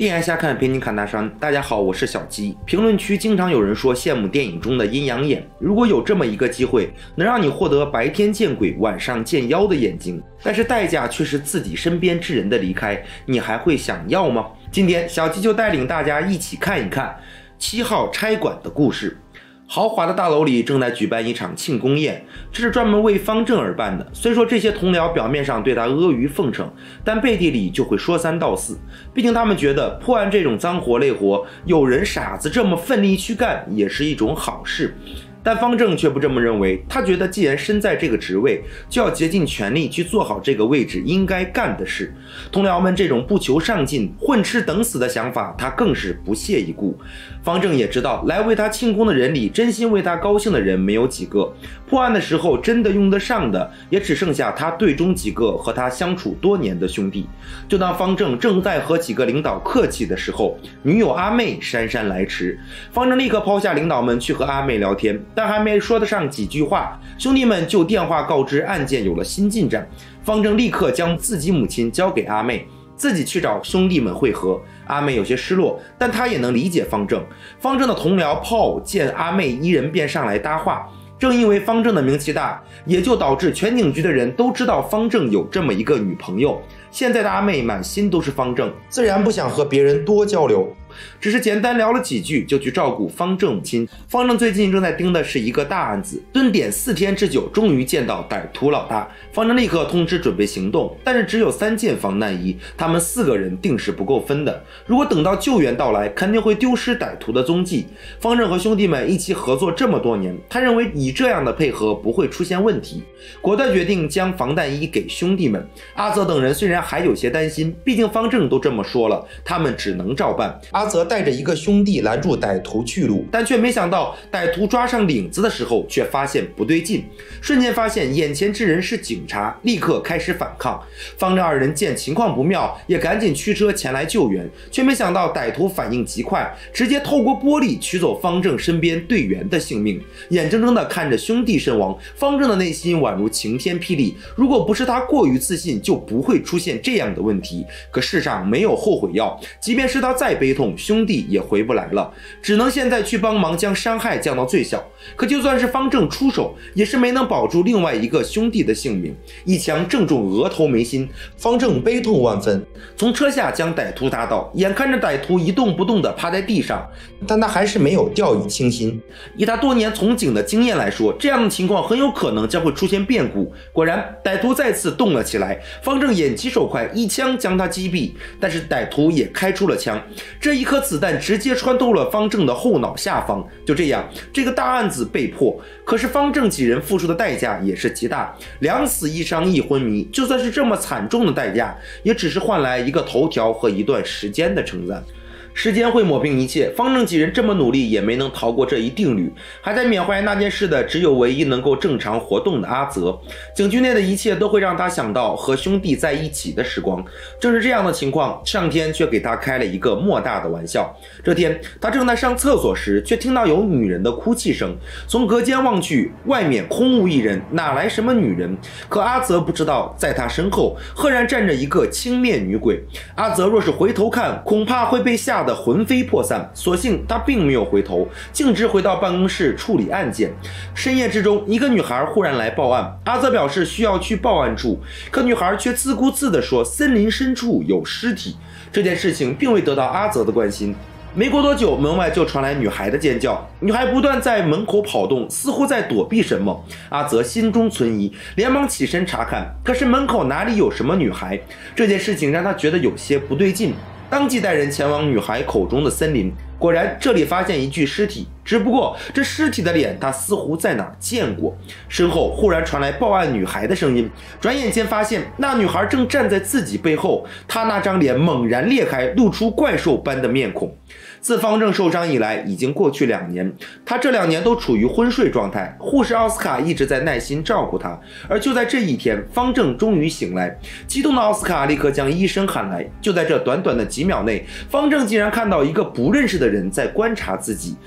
电影瞎看陪您侃大山，大家好，我是小鸡。评论区经常有人说羡慕电影中的阴阳眼，如果有这么一个机会，能让你获得白天见鬼、晚上见妖的眼睛，但是代价却是自己身边之人的离开，你还会想要吗？今天小鸡就带领大家一起看一看7号差馆的故事。豪华的大楼里正在举办一场庆功宴，这是专门为方正而办的。虽说这些同僚表面上对他阿谀奉承，但背地里就会说三道四。毕竟他们觉得破案这种脏活累活，有人傻子这么奋力去干，也是一种好事。但方正却不这么认为，他觉得既然身在这个职位，就要竭尽全力去做好这个位置应该干的事。同僚们这种不求上进、混吃等死的想法，他更是不屑一顾。方正也知道，来为他庆功的人里，真心为他高兴的人没有几个。破案的时候真的用得上的，也只剩下他队中几个和他相处多年的兄弟。就当方正正在和几个领导客气的时候，女友阿妹姗姗来迟。方正立刻抛下领导们去和阿妹聊天，但还没说得上几句话，兄弟们就电话告知案件有了新进展。方正立刻将自己母亲交给阿妹，自己去找兄弟们会合。阿妹有些失落，但她也能理解方正。方正的同僚炮见阿妹一人便上来搭话，正因为方正的名气大，也就导致全警局的人都知道方正有这么一个女朋友。现在的阿妹满心都是方正，自然不想和别人多交流，只是简单聊了几句就去照顾方正母亲。方正最近正在盯的是一个大案子，蹲点4天之久，终于见到歹徒老大。方正立刻通知准备行动，但是只有3件防弹衣，他们4个人定是不够分的。如果等到救援到来，肯定会丢失歹徒的踪迹。方正和兄弟们一起合作这么多年，他认为以这样的配合不会出现问题，果断决定将防弹衣给兄弟们。阿泽等人虽然还有些担心，毕竟方正都这么说了，他们只能照办。阿泽带着一个兄弟拦住歹徒去路，但却没想到歹徒抓上领子的时候，却发现不对劲，瞬间发现眼前之人是警察，立刻开始反抗。方正2人见情况不妙，也赶紧驱车前来救援，却没想到歹徒反应极快，直接透过玻璃取走方正身边队员的性命。眼睁睁地看着兄弟身亡，方正的内心宛如晴天霹雳。如果不是他过于自信，就不会出现这样的问题。可世上没有后悔药，即便是他再悲痛，兄弟也回不来了，只能现在去帮忙将伤害降到最小。可就算是方正出手，也是没能保住另外一个兄弟的性命，一枪正中额头眉心。方正悲痛万分，从车下将歹徒打倒，眼看着歹徒一动不动地趴在地上，但他还是没有掉以轻心。以他多年从警的经验来说，这样的情况很有可能将会出现变故。果然，歹徒再次动了起来，方正眼疾手快，一枪将他击毙，但是歹徒也开出了枪，这一颗子弹直接穿透了方正的后脑下方。就这样，这个大案子被破。可是方正几人付出的代价也是极大，2死1伤1昏迷，就算是这么惨重的代价，也只是换来一个头条和一段时间的称赞。时间会抹平一切，方正几人这么努力也没能逃过这一定律。还在缅怀那件事的只有唯一能够正常活动的阿泽。警局内的一切都会让他想到和兄弟在一起的时光。正是这样的情况，上天却给他开了一个莫大的玩笑。这天他正在上厕所时，却听到有女人的哭泣声。从隔间望去，外面空无一人，哪来什么女人？可阿泽不知道，在他身后赫然站着一个青面女鬼。阿泽若是回头看，恐怕会被吓得魂飞魄散，所幸他并没有回头，径直回到办公室处理案件。深夜之中，一个女孩忽然来报案，阿泽表示需要去报案处，可女孩却自顾自地说森林深处有尸体。这件事情并未得到阿泽的关心。没过多久，门外就传来女孩的尖叫，女孩不断在门口跑动，似乎在躲避什么。阿泽心中存疑，连忙起身查看，可是门口哪里有什么女孩？这件事情让他觉得有些不对劲，当即带人前往女孩口中的森林。果然，这里发现一具尸体，只不过这尸体的脸他似乎在哪儿见过。身后忽然传来报案女孩的声音，转眼间发现那女孩正站在自己背后，她那张脸猛然裂开，露出怪兽般的面孔。自方正受伤以来，已经过去2年，他这2年都处于昏睡状态，护士奥斯卡一直在耐心照顾他。而就在这一天，方正终于醒来，激动的奥斯卡立刻将医生喊来。就在这短短的几秒内，方正竟然看到一个不认识的人在观察自己。正当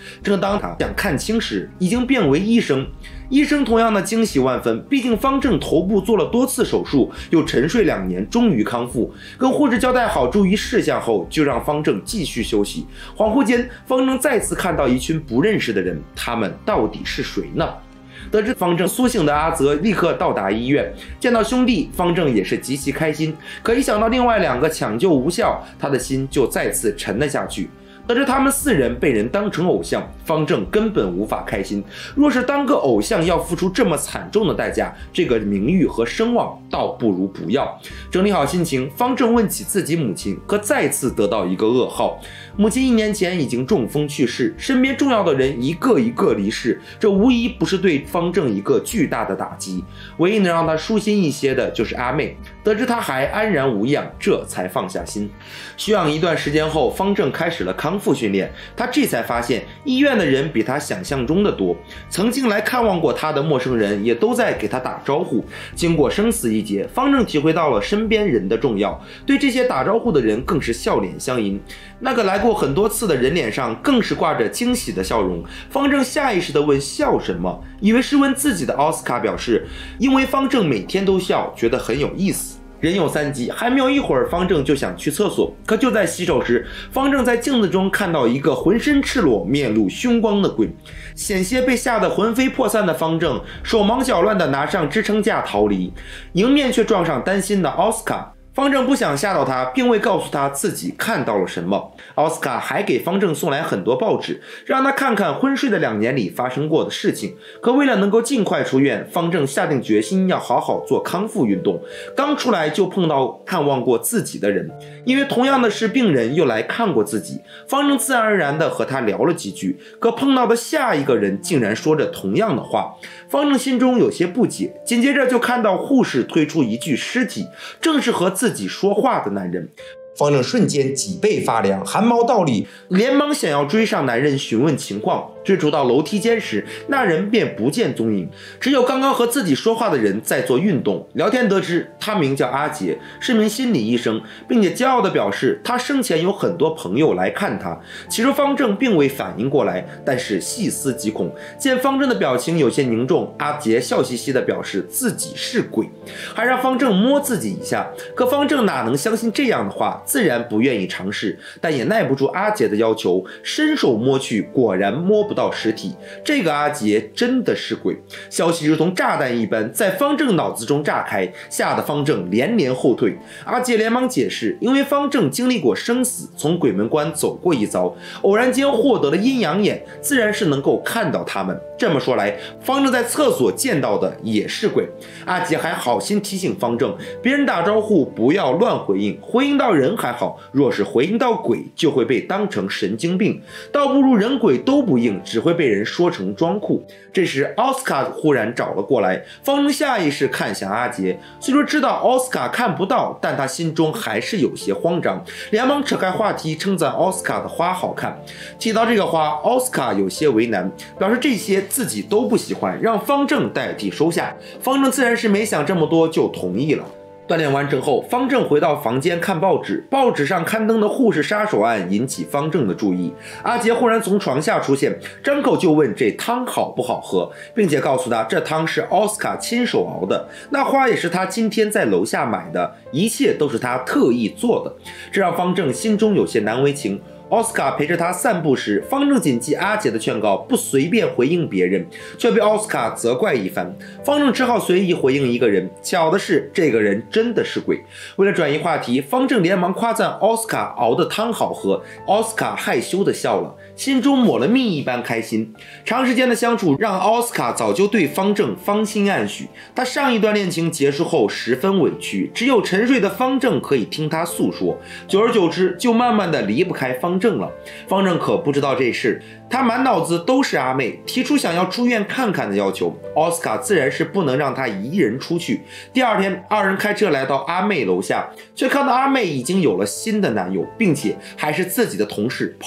当他想看清时，已经变为医生。医生同样的惊喜万分，毕竟方正头部做了多次手术，又沉睡2年，终于康复。跟护士交代好注意事项后，就让方正继续休息。恍惚间，方正再次看到一群不认识的人，他们到底是谁呢？得知方正苏醒的阿泽立刻到达医院，见到兄弟，方正也是极其开心。可一想到另外2个抢救无效，他的心就再次沉了下去。得知他们4人被人当成偶像，方正根本无法开心。若是当个偶像要付出这么惨重的代价，这个名誉和声望倒不如不要。整理好心情，方正问起自己母亲，可再次得到一个噩耗。母亲1年前已经中风去世，身边重要的人一个一个离世，这无疑不是对方正一个巨大的打击。唯一能让他舒心一些的就是阿妹，得知他还安然无恙，这才放下心。休养一段时间后，方正开始了康复训练。他这才发现医院的人比他想象中的多，曾经来看望过他的陌生人也都在给他打招呼。经过生死一劫，方正体会到了身边人的重要，对这些打招呼的人更是笑脸相迎。那个来过很多次的人脸上更是挂着惊喜的笑容。方正下意识地问笑什么，以为是问自己的。奥斯卡表示，因为方正每天都笑，觉得很有意思。人有3急，还没有一会儿，方正就想去厕所。可就在洗手时，方正在镜子中看到一个浑身赤裸、面露凶光的鬼。险些被吓得魂飞魄散的方正，手忙脚乱地拿上支撑架逃离，迎面却撞上担心的奥斯卡。方正不想吓到他，并未告诉他自己看到了什么。奥斯卡还给方正送来很多报纸，让他看看昏睡的2年里发生过的事情。可为了能够尽快出院，方正下定决心要好好做康复运动。刚出来就碰到看望过自己的人，因为同样的是病人又来看过自己，方正自然而然地和他聊了几句。可碰到的下一个人竟然说着同样的话，方正心中有些不解。紧接着就看到护士推出一具尸体，正是和自己说话的男人。方正瞬间脊背发凉，汗毛倒立，连忙想要追上男人询问情况。追逐到楼梯间时，那人便不见踪影，只有刚刚和自己说话的人在做运动。聊天得知，他名叫阿杰，是名心理医生，并且骄傲地表示他生前有很多朋友来看他。起初方正并未反应过来，但是细思极恐，见方正的表情有些凝重，阿杰笑嘻嘻地表示自己是鬼，还让方正摸自己一下。可方正哪能相信这样的话，自然不愿意尝试，但也耐不住阿杰的要求，伸手摸去，果然摸不到实体。这个阿杰真的是鬼！消息如同炸弹一般在方正脑子中炸开，吓得方正连连后退。阿杰连忙解释，因为方正经历过生死，从鬼门关走过一遭，偶然间获得了阴阳眼，自然是能够看到他们。这么说来，方正在厕所见到的也是鬼。阿杰还好心提醒方正，别人打招呼不要乱回应，回应到人还好，若是回应到鬼，就会被当成神经病，倒不如人鬼都不应，只会被人说成装酷。这时奥斯卡忽然找了过来，方正下意识看向阿杰，虽说知道奥斯卡看不到，但他心中还是有些慌张，连忙扯开话题称赞奥斯卡的花好看。提到这个花，奥斯卡有些为难，表示这些自己都不喜欢，让方正代替收下。方正自然是没想这么多就同意了。锻炼完成后，方正回到房间看报纸，报纸上刊登的护士杀手案引起方正的注意。阿杰忽然从床下出现，张口就问这汤好不好喝，并且告诉他这汤是奥斯卡亲手熬的，那花也是他今天在楼下买的，一切都是他特意做的。这让方正心中有些难为情。奥斯卡陪着他散步时，方正谨记阿杰的劝告，不随便回应别人，却被奥斯卡责怪一番。方正只好随意回应一个人，巧的是，这个人真的是鬼。为了转移话题，方正连忙夸赞奥斯卡熬的汤好喝，奥斯卡害羞地笑了，心中抹了蜜一般开心。长时间的相处让奥斯卡早就对方正芳心暗许，他上一段恋情结束后十分委屈，只有沉睡的方正可以听他诉说，久而久之就慢慢的离不开方正了。方正可不知道这事，他满脑子都是阿妹，提出想要出院看看的要求，奥斯卡自然是不能让他一人出去。第二天，二人开车来到阿妹楼下，却看到阿妹已经有了新的男友，并且还是自己的同事 Paul。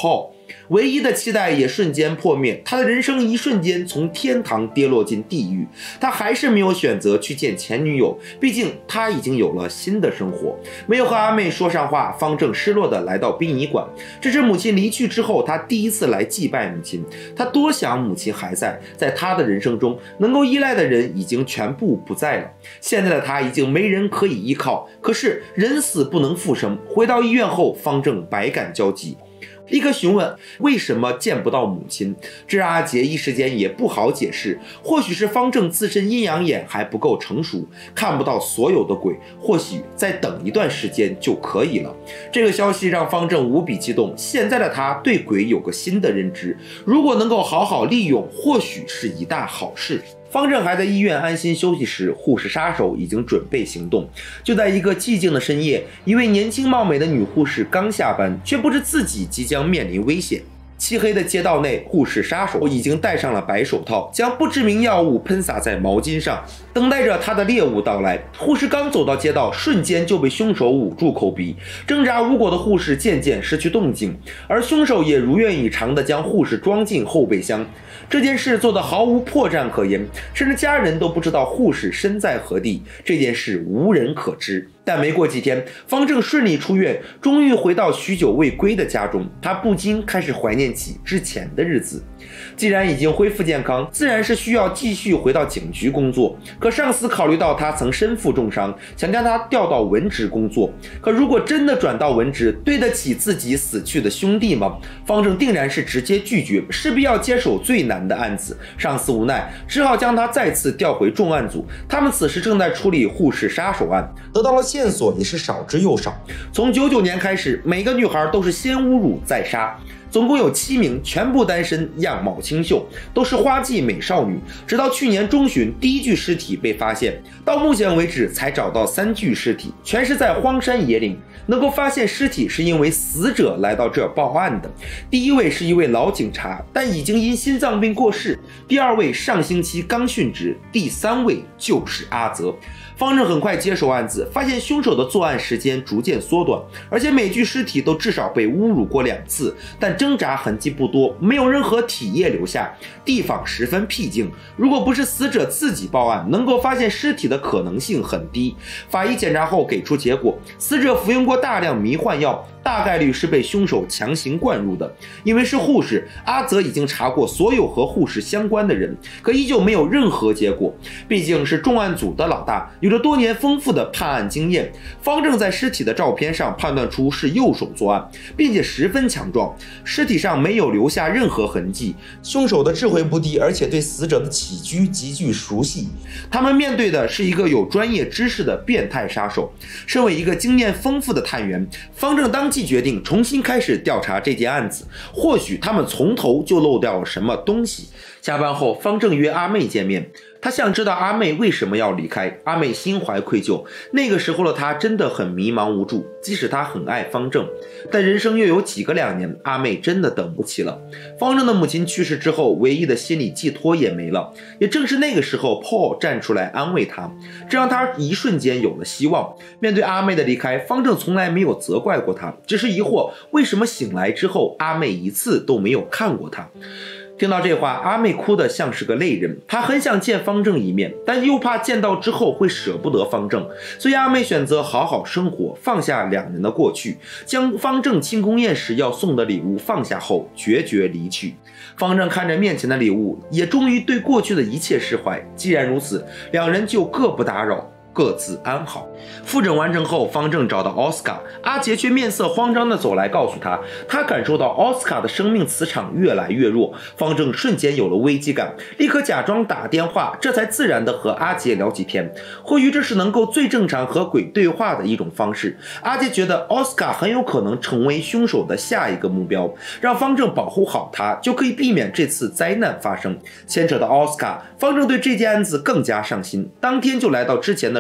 唯一的期待也瞬间破灭，他的人生一瞬间从天堂跌落进地狱。他还是没有选择去见前女友，毕竟他已经有了新的生活。没有和阿妹说上话，方正失落地来到殡仪馆。这是母亲离去之后，他第一次来祭拜母亲。他多想母亲还在他的人生中，能够依赖的人已经全部不在了。现在的他已经没人可以依靠，可是人死不能复生。回到医院后，方正百感交集，立刻询问为什么见不到母亲，这让阿杰一时间也不好解释。或许是方正自身阴阳眼还不够成熟，看不到所有的鬼，或许再等一段时间就可以了。这个消息让方正无比激动，现在的他对鬼有个新的认知，如果能够好好利用，或许是一大好事。方正还在医院安心休息时，护士杀手已经准备行动。就在一个寂静的深夜，一位年轻貌美的女护士刚下班，却不知自己即将面临危险。漆黑的街道内，护士杀手已经戴上了白手套，将不知名药物喷洒在毛巾上，等待着他的猎物到来。护士刚走到街道，瞬间就被凶手捂住口鼻，挣扎无果的护士渐渐失去动静，而凶手也如愿以偿地将护士装进后备箱。这件事做得毫无破绽可言，甚至家人都不知道护士身在何地，这件事无人可知。但没过几天，方正顺利出院，终于回到许久未归的家中。他不禁开始怀念起之前的日子。既然已经恢复健康，自然是需要继续回到警局工作。可上司考虑到他曾身负重伤，想将他调到文职工作。可如果真的转到文职，对得起自己死去的兄弟吗？方正定然是直接拒绝，势必要接手最难的案子。上司无奈，只好将他再次调回重案组。他们此时正在处理护士杀手案，得到了线索也是少之又少。从99年开始，每个女孩都是先侮辱再杀。总共有7名，全部单身，样貌清秀，都是花季美少女。直到去年中旬，第一具尸体被发现，到目前为止才找到3具尸体，全是在荒山野岭。能够发现尸体是因为死者来到这儿报案的。第一位是一位老警察，但已经因心脏病过世；第二位上星期刚殉职；第3位就是阿泽。方正很快接手案子，发现凶手的作案时间逐渐缩短，而且每具尸体都至少被侮辱过2次，但挣扎痕迹不多，没有任何体液留下，地方十分僻静。如果不是死者自己报案，能够发现尸体的可能性很低。法医检查后给出结果，死者服用过大量迷幻药，大概率是被凶手强行灌入的。因为是护士，阿泽已经查过所有和护士相关的人，可依旧没有任何结果。毕竟是重案组的老大，有着多年丰富的判案经验。方正在尸体的照片上判断出是右手作案，并且十分强壮，尸体上没有留下任何痕迹。凶手的智慧不低，而且对死者的起居极具熟悉。他们面对的是一个有专业知识的变态杀手。身为一个经验丰富的探员，方正当即决定重新开始调查这件案子，或许他们从头就漏掉了什么东西。下班后，方正约阿妹见面。他想知道阿妹为什么要离开。阿妹心怀愧疚，那个时候的她真的很迷茫无助，即使她很爱方正，但人生又有几个2年，阿妹真的等不起了。方正的母亲去世之后，唯一的心理寄托也没了。也正是那个时候 Paul 站出来安慰她，这让她一瞬间有了希望。面对阿妹的离开，方正从来没有责怪过她，只是疑惑为什么醒来之后阿妹一次都没有看过她。听到这话，阿妹哭得像是个泪人。她很想见方正一面，但又怕见到之后会舍不得方正，所以阿妹选择好好生活，放下2人的过去，将方正庆功宴时要送的礼物放下后，决绝离去。方正看着面前的礼物，也终于对过去的一切释怀。既然如此，2人就各不打扰，各自安好。复诊完成后，方正找到奥斯卡，阿杰却面色慌张地走来告诉他，他感受到奥斯卡的生命磁场越来越弱。方正瞬间有了危机感，立刻假装打电话，这才自然地和阿杰聊起天。或许这是能够最正常和鬼对话的一种方式。阿杰觉得奥斯卡很有可能成为凶手的下一个目标，让方正保护好他，就可以避免这次灾难发生。牵扯到奥斯卡，方正对这件案子更加上心，当天就来到之前的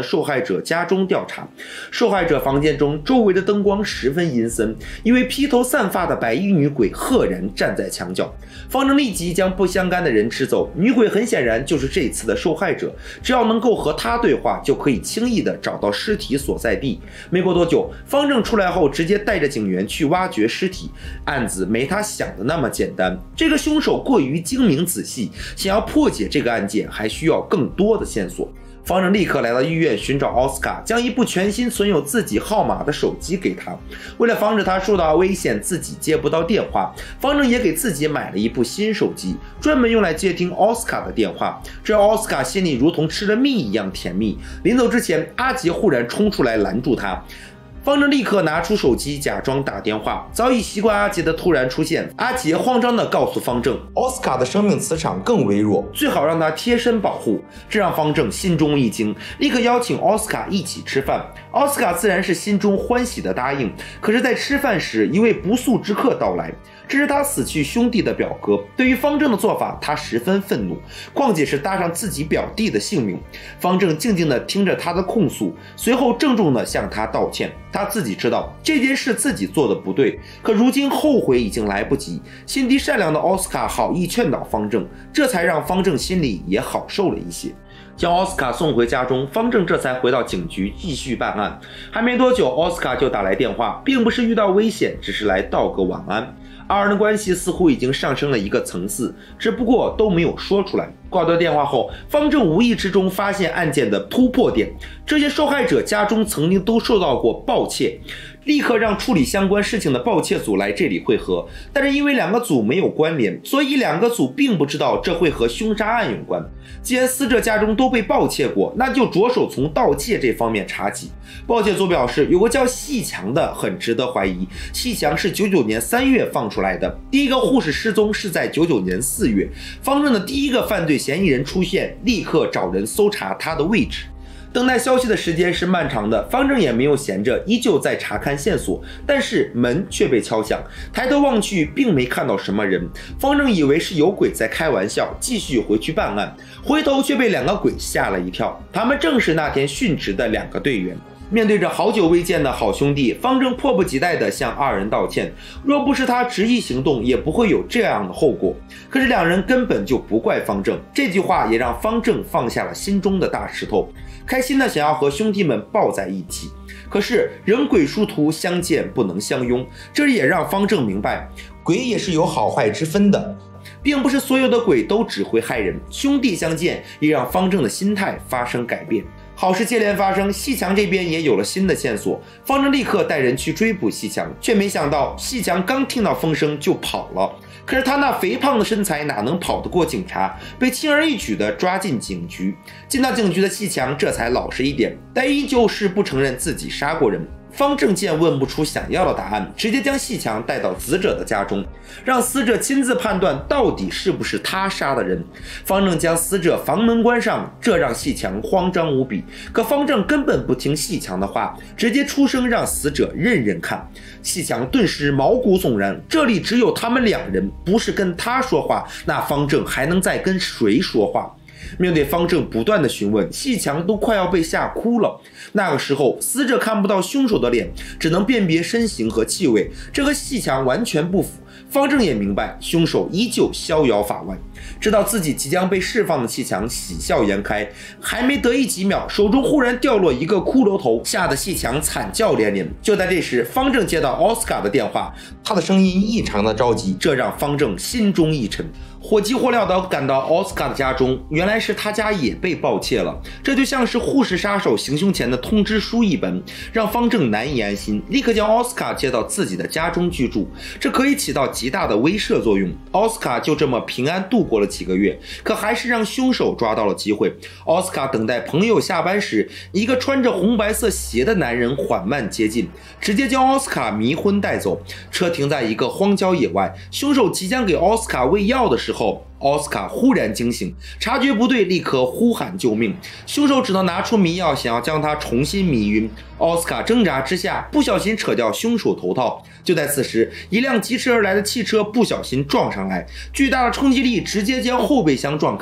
受害者家中调查。受害者房间中周围的灯光十分阴森，一位披头散发的白衣女鬼赫然站在墙角。方正立即将不相干的人吃走，女鬼很显然就是这次的受害者，只要能够和她对话，就可以轻易的找到尸体所在地。没过多久，方正出来后直接带着警员去挖掘尸体。案子没他想的那么简单，这个凶手过于精明仔细，想要破解这个案件还需要更多的线索。方正立刻来到医院寻找奥斯卡，将一部全新存有自己号码的手机给他。为了防止他受到危险，自己接不到电话，方正也给自己买了一部新手机，专门用来接听奥斯卡的电话。这让奥斯卡心里如同吃了蜜一样甜蜜。临走之前，阿杰忽然冲出来拦住他。方正立刻拿出手机假装打电话，早已习惯阿杰的突然出现。阿杰慌张地告诉方正，奥斯卡的生命磁场更微弱，最好让他贴身保护。这让方正心中一惊，立刻邀请奥斯卡一起吃饭。奥斯卡自然是心中欢喜的答应。可是，在吃饭时，一位不速之客到来，这是他死去兄弟的表哥。对于方正的做法，他十分愤怒，况且是搭上自己表弟的性命。方正静静地听着他的控诉，随后郑重地向他道歉。他自己知道这件事自己做的不对，可如今后悔已经来不及。心地善良的奥斯卡好意劝导方正，这才让方正心里也好受了一些。将奥斯卡送回家中，方正这才回到警局继续办案。还没多久，奥斯卡就打来电话，并不是遇到危险，只是来道个晚安。二人的关系似乎已经上升了一个层次，只不过都没有说出来。挂断电话后，方正无意之中发现案件的突破点，这些受害者家中曾经都受到过盗窃，立刻让处理相关事情的盗窃组来这里会合。但是因为两个组没有关联，所以两个组并不知道这会和凶杀案有关。既然死者家中都被盗窃过，那就着手从盗窃这方面查起。盗窃组表示，有个叫细强的很值得怀疑。细强是99年3月放出来的，第一个护士失踪是在99年4月。方正的第一个犯罪嫌疑人出现，立刻找人搜查他的位置。等待消息的时间是漫长的，方正也没有闲着，依旧在查看线索。但是门却被敲响，抬头望去，并没看到什么人。方正以为是有鬼在开玩笑，继续回去办案。回头却被两个鬼吓了一跳，他们正是那天殉职的两个队员。面对着好久未见的好兄弟，方正迫不及待地向二人道歉。若不是他执意行动，也不会有这样的后果。可是两人根本就不怪方正，这句话也让方正放下了心中的大石头，开心的想要和兄弟们抱在一起。可是人鬼殊途，相见不能相拥，这也让方正明白，鬼也是有好坏之分的，并不是所有的鬼都只会害人。兄弟相见，也让方正的心态发生改变。好事接连发生，细强这边也有了新的线索。方正立刻带人去追捕细强，却没想到细强刚听到风声就跑了。可是他那肥胖的身材哪能跑得过警察，被轻而易举地抓进警局。进到警局的细强这才老实一点，但依旧是不承认自己杀过人。方正见问不出想要的答案，直接将细强带到死者的家中，让死者亲自判断到底是不是他杀的人。方正将死者房门关上，这让细强慌张无比。可方正根本不听细强的话，直接出声让死者认认看。细强顿时毛骨悚然，这里只有他们两人，不是跟他说话，那方正还能再跟谁说话？面对方正不断的询问，细强都快要被吓哭了。那个时候，死者看不到凶手的脸，只能辨别身形和气味，这和细强完全不符。方正也明白，凶手依旧逍遥法外。知道自己即将被释放的细强喜笑颜开，还没得意几秒，手中忽然掉落一个骷髅头，吓得细强惨叫连连。就在这时，方正接到奥斯卡的电话，他的声音异常的着急，这让方正心中一沉。火急火燎地赶到奥斯卡的家中，原来是他家也被盗窃了，这就像是护士杀手行凶前的通知书一般，让方正难以安心，立刻将奥斯卡接到自己的家中居住，这可以起到极大的威慑作用。奥斯卡就这么平安度过了几个月，可还是让凶手抓到了机会。奥斯卡等待朋友下班时，一个穿着红白色鞋的男人缓慢接近，直接将奥斯卡迷昏带走。车停在一个荒郊野外，凶手即将给奥斯卡喂药的时候，奥斯卡忽然惊醒，察觉不对，立刻呼喊救命。凶手只能拿出迷药，想要将他重新迷晕。奥斯卡挣扎之下，不小心扯掉凶手头套。就在此时，一辆疾驰而来的汽车不小心撞上来，巨大的冲击力直接将后备箱撞开。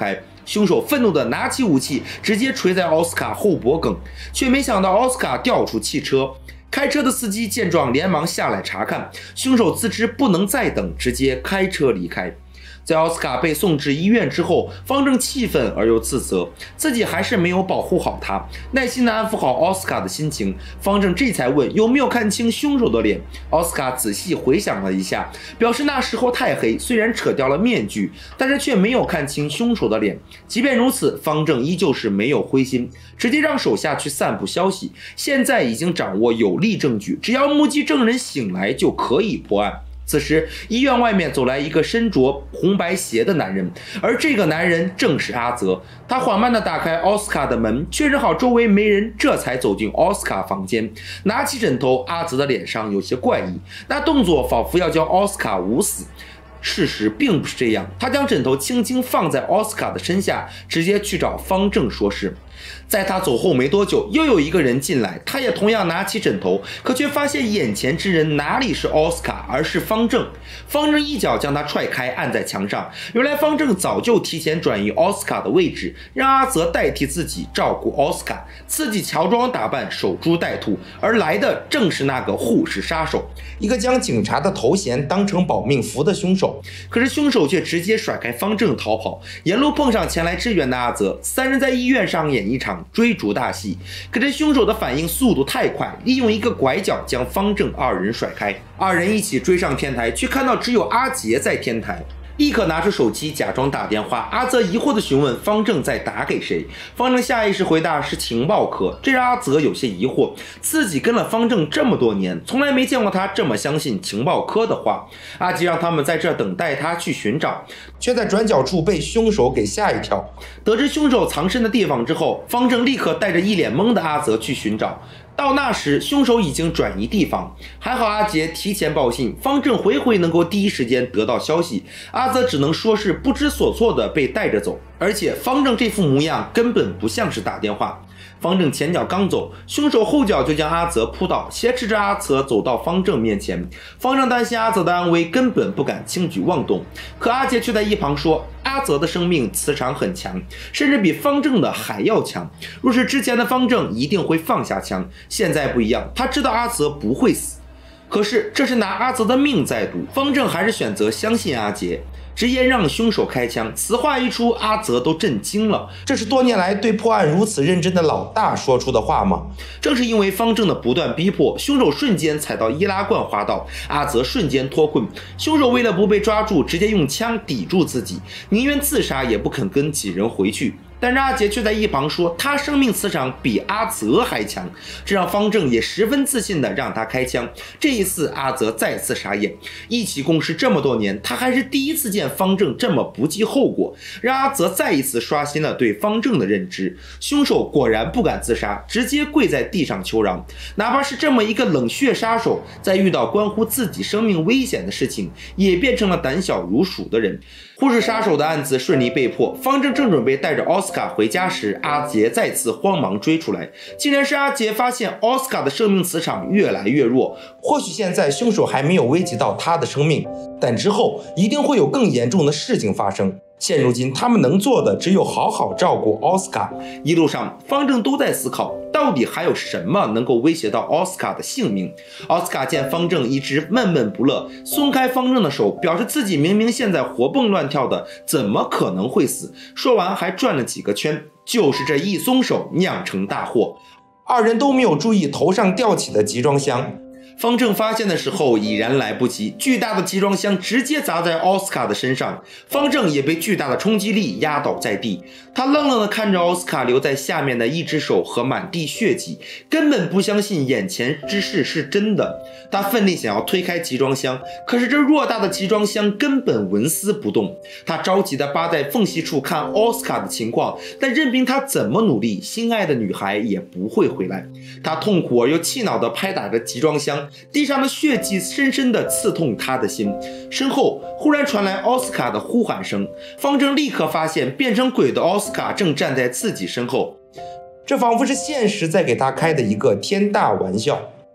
凶手愤怒地拿起武器，直接锤在奥斯卡后脖梗，却没想到奥斯卡掉出汽车。开车的司机见状连忙下来查看，凶手自知不能再等，直接开车离开。在奥斯卡被送至医院之后，方正气愤而又自责，自己还是没有保护好他，耐心地安抚好奥斯卡的心情。方正这才问有没有看清凶手的脸。奥斯卡仔细回想了一下，表示那时候太黑，虽然扯掉了面具，但是却没有看清凶手的脸。即便如此，方正依旧是没有灰心，直接让手下去散布消息。现在已经掌握有力证据，只要目击证人醒来就可以破案。此时，医院外面走来一个身着红白鞋的男人，而这个男人正是阿泽。他缓慢地打开奥斯卡的门，确认好周围没人，这才走进奥斯卡房间，拿起枕头。阿泽的脸上有些怪异，那动作仿佛要将奥斯卡捂死。事实并不是这样，他将枕头轻轻放在奥斯卡的身下，直接去找方正说事。在他走后没多久，又有一个人进来，他也同样拿起枕头，可却发现眼前之人哪里是奥斯卡，而是方正。方正一脚将他踹开，按在墙上。原来方正早就提前转移奥斯卡的位置，让阿泽代替自己照顾奥斯卡，自己乔装打扮，守株待兔。而来的正是那个护士杀手，一个将警察的头衔当成保命符的凶手。可是凶手却直接甩开方正逃跑，沿路碰上前来支援的阿泽，三人在医院上演一场追逐大戏。可这凶手的反应速度太快，利用一个拐角将方正二人甩开。二人一起追上天台，却看到只有阿杰在天台，立刻拿出手机假装打电话。阿泽疑惑地询问方正在打给谁，方正下意识回答是情报科，这让阿泽有些疑惑，自己跟了方正这么多年，从来没见过他这么相信情报科的话。阿杰让他们在这等待他去寻找，却在转角处被凶手给吓一跳。得知凶手藏身的地方之后，方正立刻带着一脸懵的阿泽去寻找。到那时，凶手已经转移地方，还好阿杰提前报信，方正回能够第一时间得到消息。阿泽只能说是不知所措的被带着走，而且方正这副模样根本不像是打电话。方正前脚刚走，凶手后脚就将阿泽扑倒，挟持着阿泽走到方正面前。方正担心阿泽的安危，根本不敢轻举妄动。可阿杰却在一旁说，阿泽的生命磁场很强，甚至比方正的还要强。若是之前的方正一定会放下枪，现在不一样，他知道阿泽不会死。可是这是拿阿泽的命在赌，方正还是选择相信阿杰，直言让凶手开枪。此话一出，阿泽都震惊了，这是多年来对破案如此认真的老大说出的话吗？正是因为方正的不断逼迫，凶手瞬间踩到易拉罐滑道，阿泽瞬间脱困。凶手为了不被抓住，直接用枪抵住自己，宁愿自杀也不肯跟几人回去。但是阿杰却在一旁说他生命磁场比阿泽还强，这让方正也十分自信的让他开枪。这一次阿泽再次傻眼，一起共事这么多年，他还是第一次见方正这么不计后果，让阿泽再一次刷新了对方正的认知。凶手果然不敢自杀，直接跪在地上求饶。哪怕是这么一个冷血杀手，在遇到关乎自己生命危险的事情，也变成了胆小如鼠的人。护士杀手的案子顺利被破，方正正准备带着奥斯卡回家时，阿杰再次慌忙追出来。竟然是阿杰发现奥斯卡的生命磁场越来越弱，或许现在凶手还没有危及到他的生命，但之后一定会有更严重的事情发生。现如今他们能做的只有好好照顾奥斯卡。一路上方正都在思考，到底还有什么能够威胁到奥斯卡的性命。奥斯卡见方正一直闷闷不乐，松开方正的手，表示自己明明现在活蹦乱跳的，怎么可能会死。说完还转了几个圈，就是这一松手酿成大祸。二人都没有注意头上吊起的集装箱，方正发现的时候已然来不及，巨大的集装箱直接砸在奥斯卡的身上，方正也被巨大的冲击力压倒在地。他愣愣地看着奥斯卡留在下面的一只手和满地血迹，根本不相信眼前之事是真的。他奋力想要推开集装箱，可是这偌大的集装箱根本纹丝不动。他着急地扒在缝隙处看奥斯卡的情况，但任凭他怎么努力，心爱的女孩也不会回来。他痛苦而又气恼地拍打着集装箱，地上的血迹深深地刺痛他的心。身后忽然传来奥斯卡的呼喊声，方正立刻发现变成鬼的奥斯卡正站在自己身后，这仿佛是现实在给他开的一个天大玩笑。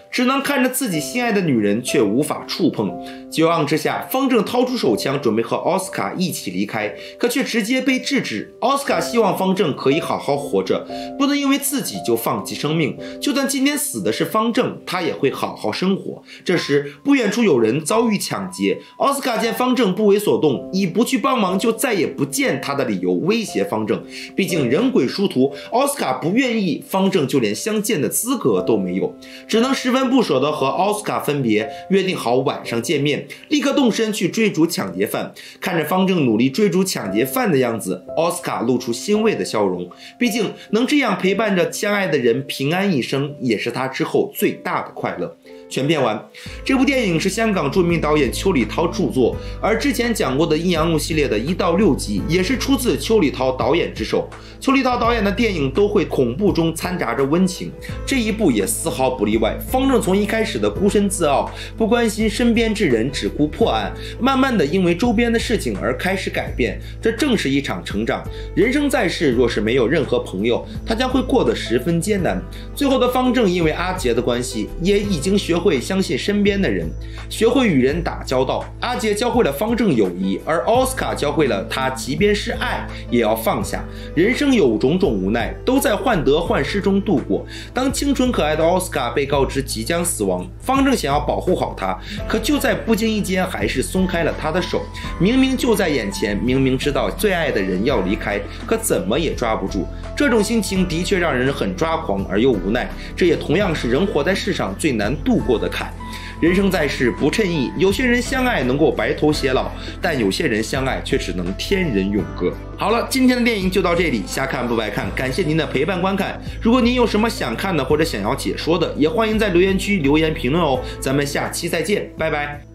只能看着自己心爱的女人却无法触碰。绝望之下，方正掏出手枪准备和奥斯卡一起离开，可却直接被制止。奥斯卡希望方正可以好好活着，不能因为自己就放弃生命，就算今天死的是方正，他也会好好生活。这时不远处有人遭遇抢劫，奥斯卡见方正不为所动，以不去帮忙就再也不见他的理由威胁方正。毕竟人鬼殊途，奥斯卡不愿意方正就连相见的资格都没有，只能十分不舍得和奥斯卡分别，约定好晚上见面，立刻动身去追逐抢劫犯。看着方正努力追逐抢劫犯的样子，奥斯卡露出欣慰的笑容，毕竟能这样陪伴着相爱的人平安一生，也是他之后最大的快乐。全片完，这部电影是香港著名导演邱礼涛著作，而之前讲过的阴阳路系列的1到6集也是出自邱礼涛导演之手。邱礼涛导演的电影都会恐怖中掺杂着温情，这一部也丝毫不例外。方正从一开始的孤身自傲，不关心身边之人，只顾破案，慢慢的因为周边的事情而开始改变，这正是一场成长。人生在世，若是没有任何朋友，他将会过得十分艰难。最后的方正因为阿杰的关系，也已经学会相信身边的人，学会与人打交道。阿杰教会了方正友谊，而奥斯卡教会了他，即便是爱也要放下。人生有种种无奈，都在患得患失中度过。当清纯可爱的奥斯卡被告知即将死亡，方正想要保护好他，可就在不经意间还是松开了他的手。明明就在眼前，明明知道最爱的人要离开，可怎么也抓不住。这种心情的确让人很抓狂而又无奈，这也同样是人活在世上最难度过的坎。人生在世不称意，有些人相爱能够白头偕老，但有些人相爱却只能天人永隔。好了，今天的电影就到这里，瞎看不白看，感谢您的陪伴观看。如果您有什么想看的或者想要解说的，也欢迎在留言区留言评论哦。咱们下期再见，拜拜。